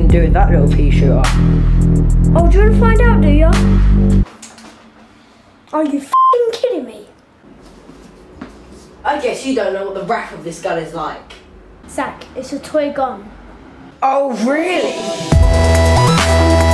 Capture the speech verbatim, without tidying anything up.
going to do with that little pea shooter? Oh, do you want to find out, do you? Are you f***ing kidding me? I guess you don't know what the rack of this gun is like. Zach, it's a toy gun. Oh, really?